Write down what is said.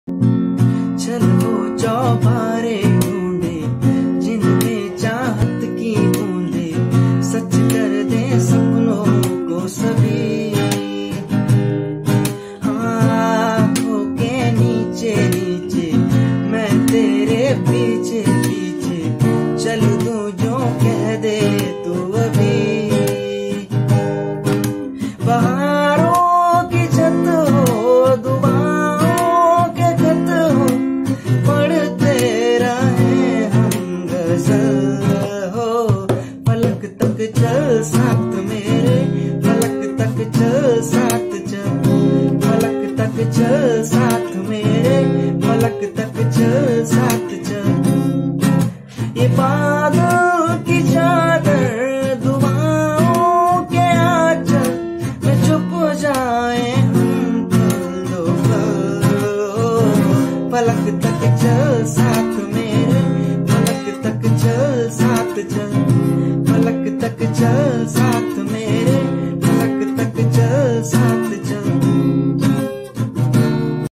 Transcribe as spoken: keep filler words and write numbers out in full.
चल वो चौबारे ढूंढे जिनमें चाहत की बूंदे सच कर दे सपनों को सभी। आँखों के नीचे नीचे मैं तेरे पीछे पीछे चल दूं जो कह दे तू अभी। बहारों की छत हो दुआओं के खत हो पढ़ते रहे हम गजल हो। पलक तक चल साथ मेरे पलक तक चल साथ चल पलक तक चल साथ मेरे पलक तक चल साथ चल। ये बादल की चादर दुआओं के आंचल में चुप जाए हम पल दो पल। पलक तक चल साथ मेरे पलक तक चल साथ चल पलक तक चल साथ मेरे पलक तक चल साथ।